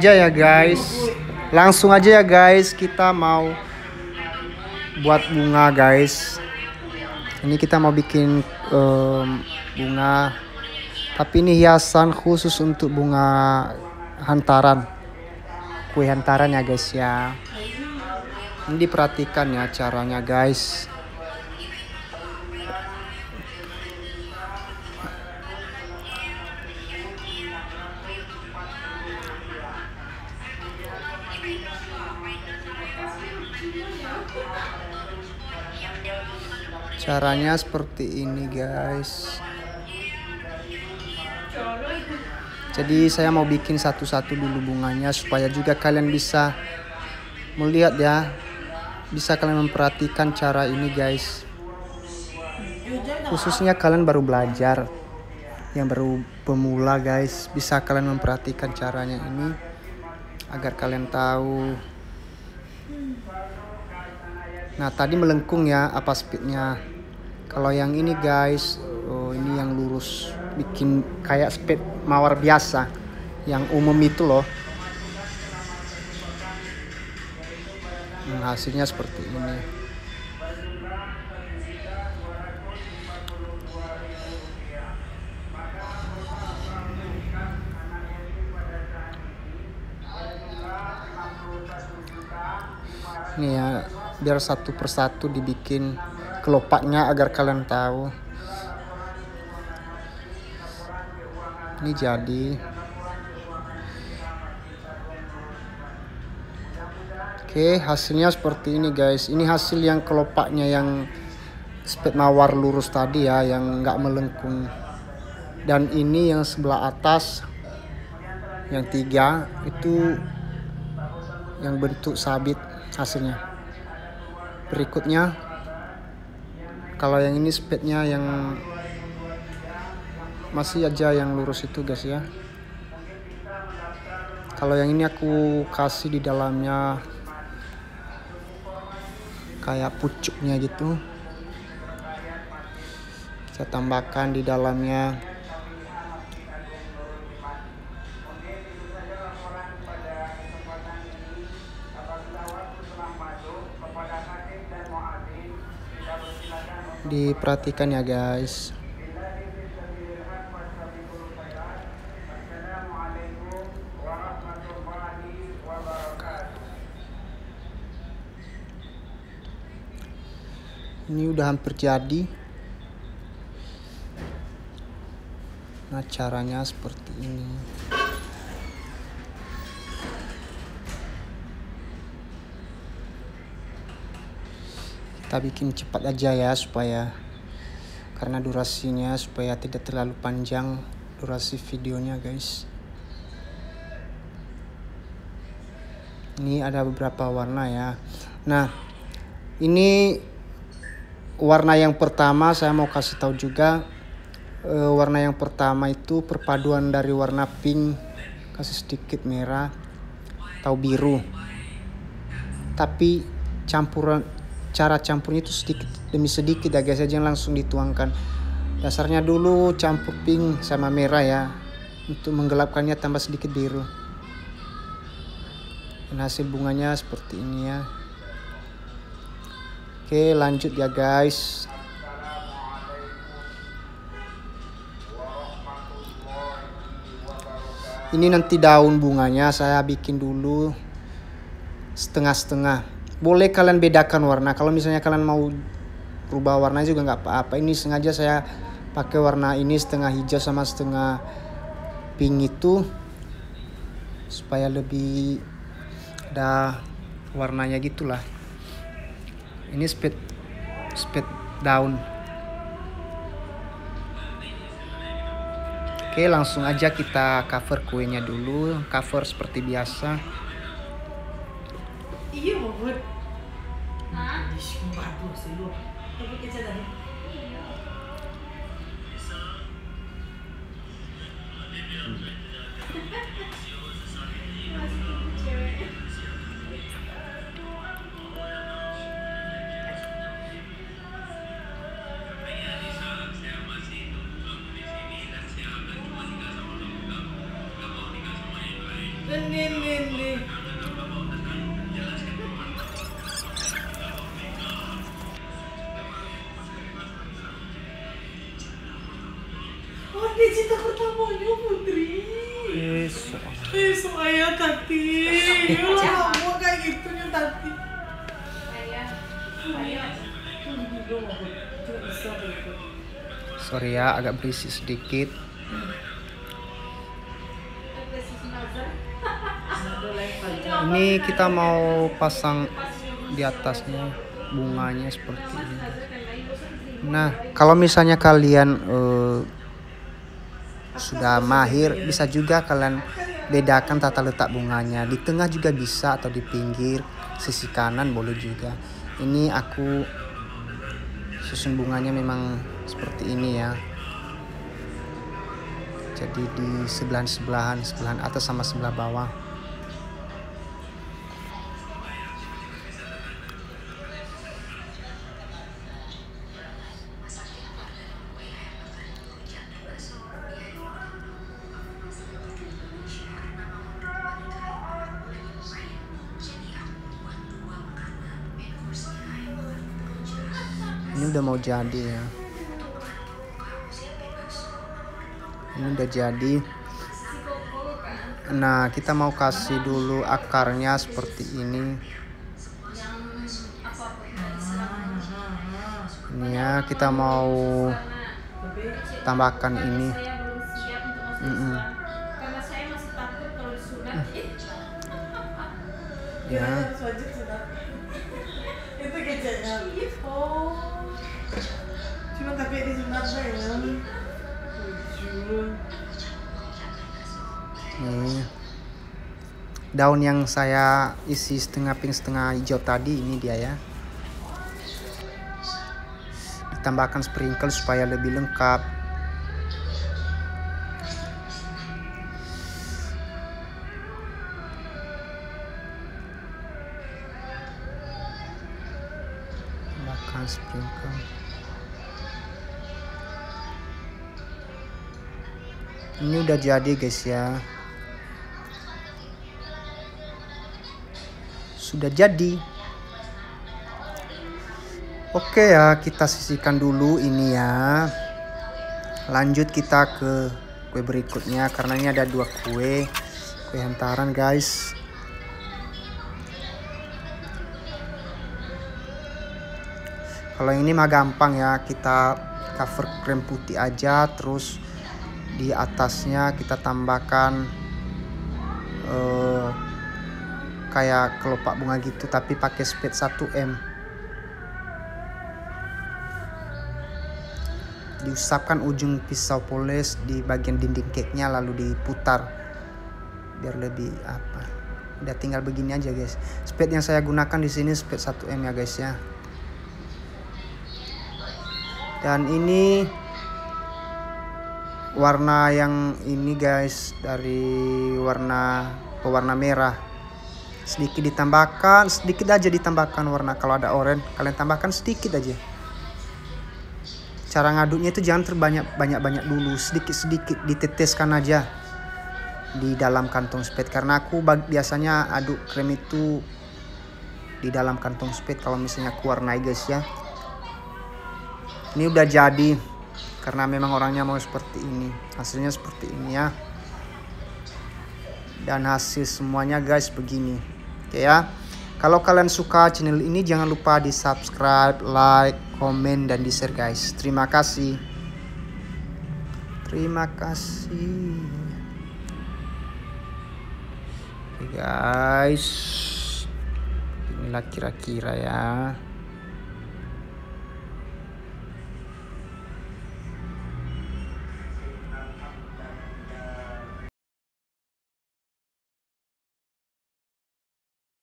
aja ya guys, langsung aja ya guys, kita mau buat bunga guys. Ini kita mau bikin bunga, tapi ini hiasan khusus untuk bunga hantaran, kue hantaran ya guys ya. Ini diperhatikan ya caranya guys. Caranya seperti ini guys. Jadi saya mau bikin satu-satu dulu bunganya supaya juga kalian bisa melihat ya, bisa kalian memperhatikan cara ini guys. Khususnya kalian baru belajar, yang baru pemula guys, bisa kalian memperhatikan caranya ini agar kalian tahu. Nah tadi melengkung ya, apa speednya. Kalau yang ini guys, ini yang lurus, bikin kayak speed mawar biasa yang umum itu loh. Hasilnya seperti ini. Ini ya, biar satu persatu dibikin kelopaknya agar kalian tahu. Ini jadi. Oke, hasilnya seperti ini guys. Ini hasil yang kelopaknya yang speed mawar lurus tadi ya, yang nggak melengkung. Dan ini yang sebelah atas, yang 3 itu yang bentuk sabit hasilnya. Berikutnya, kalau yang ini speednya yang masih aja yang lurus itu guys ya. Kalau yang ini aku kasih di dalamnya kayak pucuknya gitu. Saya tambahkan di dalamnya. Diperhatikan ya guys. Ini udah hampir jadi. Nah caranya seperti ini. Kita bikin cepat aja ya, supaya karena durasinya supaya tidak terlalu panjang durasi videonya guys. Ini ada beberapa warna ya. Nah ini warna yang pertama saya mau kasih tahu juga. Warna yang pertama itu perpaduan dari warna pink, kasih sedikit merah atau biru, tapi cara campurnya itu sedikit demi sedikit ya guys, jangan langsung dituangkan. Dasarnya dulu campur pink sama merah ya, untuk menggelapkannya tambah sedikit biru. Dan hasil bunganya seperti ini ya. Oke lanjut ya guys. Ini nanti daun bunganya saya bikin dulu setengah-setengah. Boleh kalian bedakan warna. Kalau misalnya kalian mau rubah warna juga nggak apa-apa. Ini sengaja saya pakai warna ini setengah hijau sama setengah pink itu, supaya lebih ada warnanya gitulah. Ini speed daun. Oke langsung aja kita cover kuenya dulu. Cover seperti biasa. Iya banget. Supaya Tati, kamu kayak gitu nih Tati. Sorry ya, agak berisik sedikit. Ini kita mau pasang di atasnya bunganya seperti ini. Nah, kalau misalnya kalian sudah mahir, bisa juga kalian bedakan tata letak bunganya. Di tengah juga bisa, atau di pinggir, sisi kanan boleh juga. Ini aku susun bunganya memang seperti ini ya. Jadi di sebelahan atas sama sebelah bawah. Ini udah mau jadi ya. Ini udah jadi. Nah, kita mau kasih dulu akarnya seperti ini. Ini ya, kita mau tambahkan ini. Ya. Itu kecilnya. Cuma tapi disunat ya. Nih, daun yang saya isi setengah pink setengah hijau tadi, ini dia ya. Ditambahkan sprinkle supaya lebih lengkap. Tambahkan sprinkle. Ini udah jadi guys ya. Sudah jadi. Oke ya, kita sisihkan dulu ini ya. Lanjut kita ke kue berikutnya, karena ini ada 2 kue hantaran guys. Kalau ini mah gampang ya, kita cover krem putih aja, terus di atasnya kita tambahkan kayak kelopak bunga gitu, tapi pakai spade 1M. Diusapkan ujung pisau poles di bagian dinding cake-nya, lalu diputar biar lebih apa. Udah tinggal begini aja guys. Spade yang saya gunakan di sini spade 1M ya guys ya. Dan ini warna yang ini guys, dari warna pewarna merah. Sedikit ditambahkan, sedikit aja ditambahkan warna. Kalau ada oranye kalian tambahkan sedikit aja. Cara ngaduknya itu jangan terbanyak-banyak dulu, sedikit-sedikit diteteskan aja di dalam kantong spade. Karena aku biasanya aduk krem itu di dalam kantong spade kalau misalnya aku warnai guys ya. Ini udah jadi, karena memang orangnya mau seperti ini. Hasilnya seperti ini ya. Dan hasil semuanya guys begini. Oke ya. Kalau kalian suka channel ini, jangan lupa di subscribe, like, komen, dan di share guys. Terima kasih. Terima kasih. Oke guys. Inilah kira-kira ya.